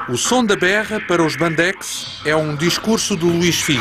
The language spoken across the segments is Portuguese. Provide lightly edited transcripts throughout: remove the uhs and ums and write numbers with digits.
O som da berra para os Bandex é um discurso do Luís Figo.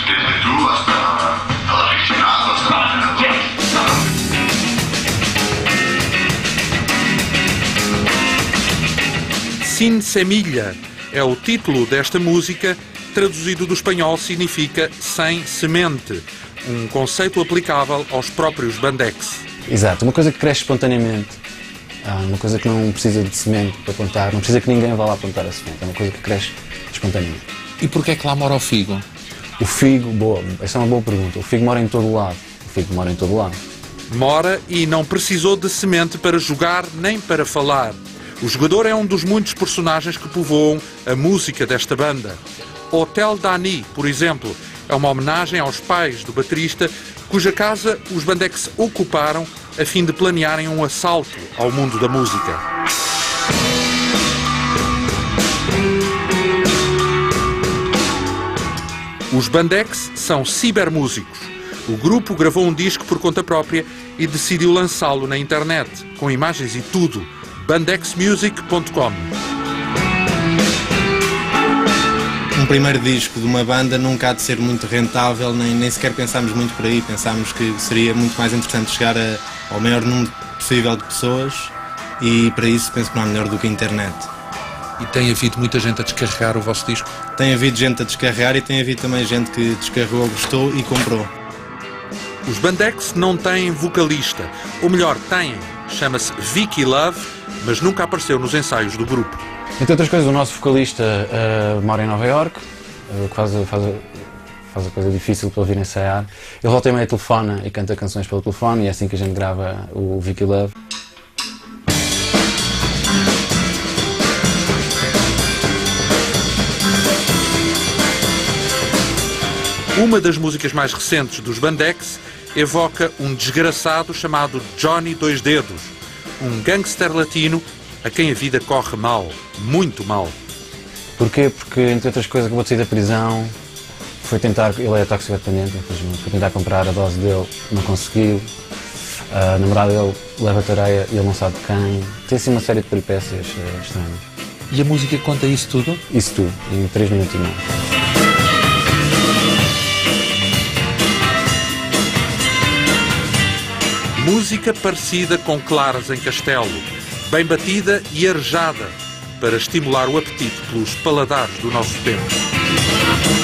Sin semilla é o título desta música, traduzido do espanhol significa sem semente, um conceito aplicável aos próprios Bandex. Exato, uma coisa que cresce espontaneamente, uma coisa que não precisa de semente para plantar, não precisa que ninguém vá lá plantar a semente, é uma coisa que cresce espontaneamente. E porquê é que lá mora o Figo? O Figo, boa, essa é uma boa pergunta. O Figo mora em todo lado. O Figo mora em todo lado. Mora e não precisou de semente para jogar nem para falar. O jogador é um dos muitos personagens que povoam a música desta banda. Hotel Dani, por exemplo, é uma homenagem aos pais do baterista, cuja casa os Bandex ocuparam a fim de planearem um assalto ao mundo da música. Os Bandex são cibermúsicos. O grupo gravou um disco por conta própria e decidiu lançá-lo na internet, com imagens e tudo. bandexmusic.com. Um primeiro disco de uma banda nunca há de ser muito rentável, nem sequer pensámos muito por aí. Pensámos que seria muito mais interessante chegar ao maior número possível de pessoas e para isso penso que não há melhor do que a internet. E tem havido muita gente a descarregar o vosso disco? Tem havido gente a descarregar e tem havido também gente que descarregou, gostou e comprou. Os Bandex não têm vocalista, ou melhor, têm. Chama-se Vicky Love, mas nunca apareceu nos ensaios do grupo. Entre outras coisas, o nosso vocalista mora em Nova Iorque, que faz a coisa difícil para ele vir ensaiar. Ele volta e meia telefona e canta canções pelo telefone e é assim que a gente grava o Vicky Love. Uma das músicas mais recentes dos Bandex evoca um desgraçado chamado Johnny Dois Dedos, um gangster latino a quem a vida corre mal, muito mal. Porquê? Porque, entre outras coisas, acabou de sair da prisão, foi tentar, ele é toxicodependente, infelizmente, foi tentar comprar a dose dele, não conseguiu, a namorada dele leva tareia e ele não sabe de quem, tem assim uma série de peripécias estranhas. E a música conta isso tudo? Isso tudo, em 3 minutos e meio. Música parecida com claras em castelo, bem batida e arejada, para estimular o apetite pelos paladares do nosso tempo.